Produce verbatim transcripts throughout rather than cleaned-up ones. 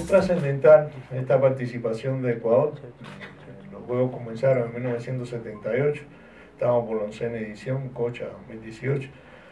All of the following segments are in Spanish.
trascendental esta participación de Ecuador. Los Juegos comenzaron en mil novecientos setenta y ocho, estábamos por la oncena edición, Cocha dos mil dieciocho,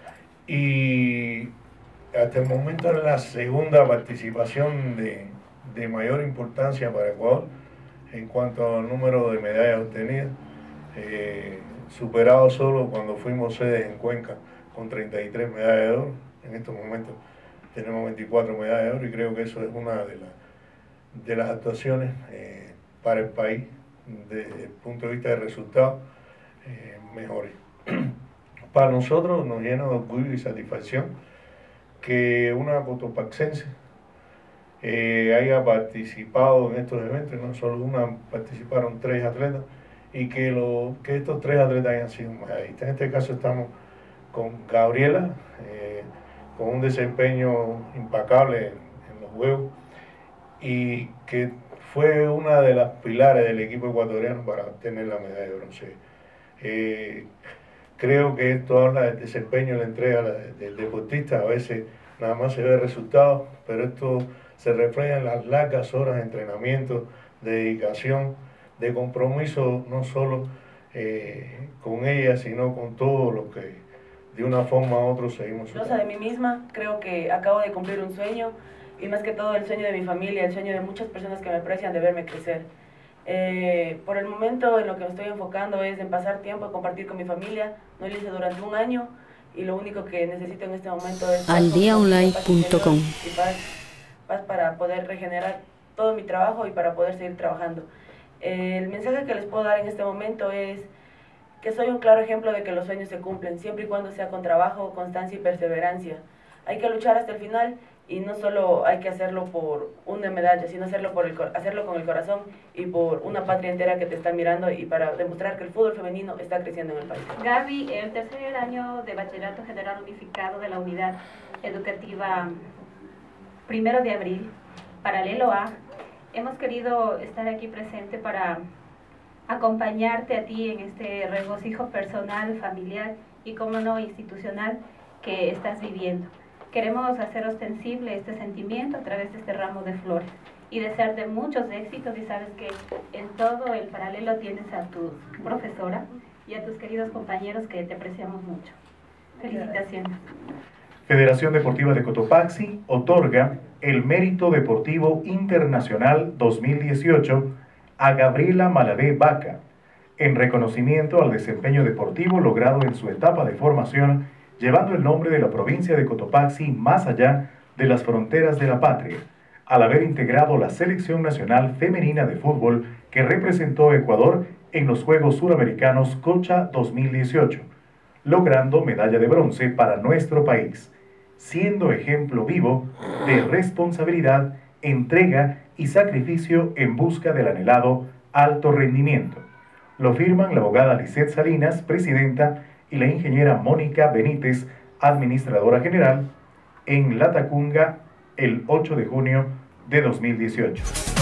y hasta el momento es la segunda participación de, de mayor importancia para Ecuador en cuanto al número de medallas obtenidas, eh, superado solo cuando fuimos sedes en Cuenca con treinta y tres medallas de oro. En estos momentos tenemos veinticuatro medallas de oro y creo que eso es una de, la, de las actuaciones eh, para el país desde el punto de vista de resultados eh, mejores. Para nosotros nos llena de orgullo y satisfacción que una cotopaxense eh, haya participado en estos eventos, no solo una, participaron tres atletas, y que, lo, que estos tres atletas hayan sido medallistas. En este caso estamos con Gabriela, eh, con un desempeño impecable en, en los Juegos, y que fue una de las pilares del equipo ecuatoriano para obtener la medalla de bronce. Eh, creo que esto habla del desempeño y la entrega del deportista. A veces nada más se ve el resultado, pero esto se refleja en las largas horas de entrenamiento, de dedicación, de compromiso, no solo eh, con ella, sino con todo lo que de una forma u otra seguimos. Orgullosa de mí misma, creo que acabo de cumplir un sueño, y más que todo el sueño de mi familia, el sueño de muchas personas que me aprecian de verme crecer. Eh, por el momento en lo que me estoy enfocando es en pasar tiempo, compartir con mi familia. No lo hice durante un año y lo único que necesito en este momento es aldiaonline punto com y paz, paz para poder regenerar todo mi trabajo y para poder seguir trabajando. Eh, el mensaje que les puedo dar en este momento es que soy un claro ejemplo de que los sueños se cumplen, siempre y cuando sea con trabajo, constancia y perseverancia. Hay que luchar hasta el final y no solo hay que hacerlo por una medalla, sino hacerlo, por el, hacerlo con el corazón y por una patria entera que te está mirando y para demostrar que el fútbol femenino está creciendo en el país. Gaby, el tercer año de Bachillerato General Unificado de la Unidad Educativa Primero de Abril, Paralelo A, hemos querido estar aquí presente para acompañarte a ti en este regocijo personal, familiar y, como no, institucional que estás viviendo. Queremos hacer ostensible este sentimiento a través de este ramo de flores y desearte muchos éxitos, y sabes que en todo el paralelo tienes a tu profesora y a tus queridos compañeros que te apreciamos mucho. Felicitaciones. Federación Deportiva de Cotopaxi otorga el Mérito Deportivo Internacional dos mil dieciocho a Gabriela Maladé Vaca, en reconocimiento al desempeño deportivo logrado en su etapa de formación, llevando el nombre de la provincia de Cotopaxi más allá de las fronteras de la patria, al haber integrado la Selección Nacional Femenina de Fútbol que representó a Ecuador en los Juegos Suramericanos Cocha dos mil dieciocho, logrando medalla de bronce para nuestro país, siendo ejemplo vivo de responsabilidad, entrega y sacrificio en busca del anhelado alto rendimiento. Lo firman la abogada Lisette Salinas, presidenta, y la ingeniera Mónica Benítez, administradora general, en Latacunga el ocho de junio de dos mil dieciocho.